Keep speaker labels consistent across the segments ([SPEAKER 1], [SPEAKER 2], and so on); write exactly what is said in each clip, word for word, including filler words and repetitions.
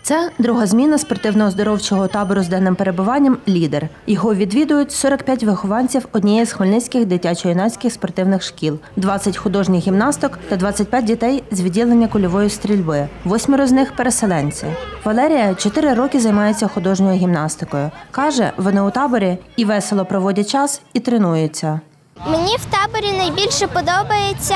[SPEAKER 1] Це друга зміна спортивно-оздоровчого табору з денним перебуванням «Лідер». Його відвідують сорок п'ять вихованців однієї з хмельницьких дитячо-юнацьких спортивних шкіл, двадцять художніх гімнасток та двадцять п'ять дітей з відділення кульової стрільби. Восьмеро з них – переселенці. Валерія чотири роки займається художньою гімнастикою. Каже, вони у таборі і весело проводять час, і тренуються.
[SPEAKER 2] Мені в таборі найбільше подобається,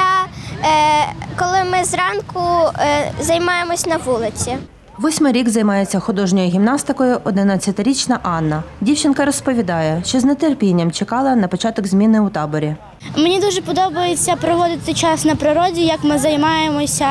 [SPEAKER 2] коли ми зранку займаємось на вулиці.
[SPEAKER 1] Восьмий рік займається художньою гімнастикою одинадцятирічна Анна. Дівчинка розповідає, що з нетерпінням чекала на початок зміни у таборі.
[SPEAKER 3] Мені дуже подобається проводити час на природі, як ми займаємося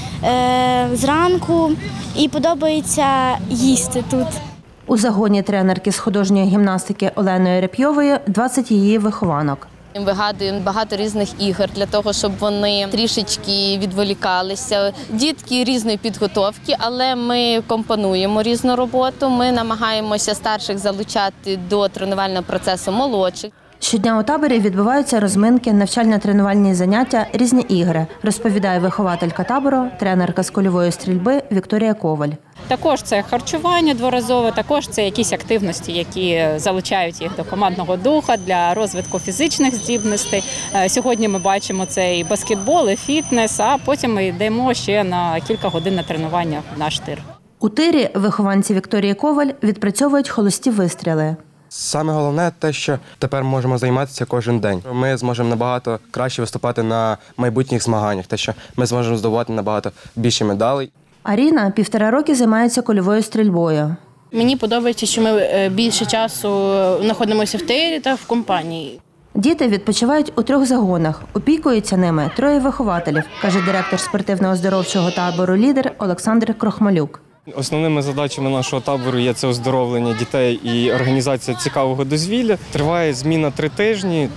[SPEAKER 3] е, зранку, і подобається їсти тут.
[SPEAKER 1] У загоні тренерки з художньої гімнастики Оленої Репйової двадцять її вихованок.
[SPEAKER 4] Вигадуємо багато різних ігор для того, щоб вони трішечки відволікалися. Дітки різної підготовки, але ми компонуємо різну роботу. Ми намагаємося старших залучати до тренувального процесу молодших.
[SPEAKER 1] Щодня у таборі відбуваються розминки, навчально-тренувальні заняття, різні ігри, розповідає вихователька табору, тренерка з кульової стрільби Вікторія Коваль.
[SPEAKER 5] Також це харчування дворазове, також це якісь активності, які залучають їх до командного духа, для розвитку фізичних здібностей. Сьогодні ми бачимо це і баскетбол, і фітнес, а потім ми йдемо ще на кілька годин на тренування в наш тир.
[SPEAKER 1] У тирі вихованці Вікторії Коваль відпрацьовують холості вистріли.
[SPEAKER 6] Саме головне те, що тепер можемо займатися кожен день. Ми зможемо набагато краще виступати на майбутніх змаганнях, те, що ми зможемо здобувати набагато більше медалей.
[SPEAKER 1] Аріна півтора роки займається кульовою стрільбою.
[SPEAKER 7] Мені подобається, що ми більше часу знаходимося в тирі та в компанії.
[SPEAKER 1] Діти відпочивають у трьох загонах. Опікуються ними троє вихователів, каже директор спортивно-оздоровчого табору «Лідер» Олександр Крохмалюк.
[SPEAKER 8] Основними задачами нашого табору є це оздоровлення дітей і організація цікавого дозвілля. Триває зміна три тижні,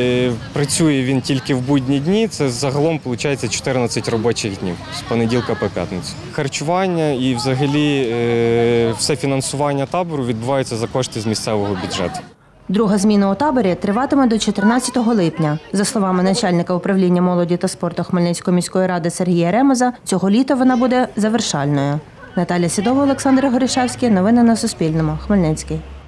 [SPEAKER 8] працює він тільки в будні дні, це загалом виходить чотирнадцять робочих днів з понеділка по п'ятницю. Харчування і взагалі все фінансування табору відбувається за кошти з місцевого бюджету.
[SPEAKER 1] Друга зміна у таборі триватиме до чотирнадцятого липня. За словами начальника управління молоді та спорту Хмельницької міської ради Сергія Ремеза, цього літа вона буде завершальною. Наталя Сідова, Олександр Горішевський. Новини на Суспільному. Хмельницький.